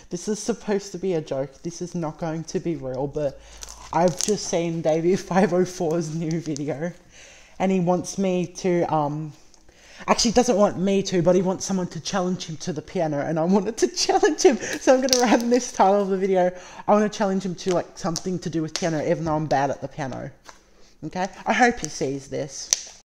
This is supposed to be a joke. This is not going to be real, but I've just seen DAVIE504's new video, and he wants me to, actually doesn't want me to, but he wants someone to challenge him to the piano, and I wanted to challenge him, so I'm going to write in this title of the video, I want to challenge him to like something to do with piano, even though I'm bad at the piano. Okay? I hope he sees this.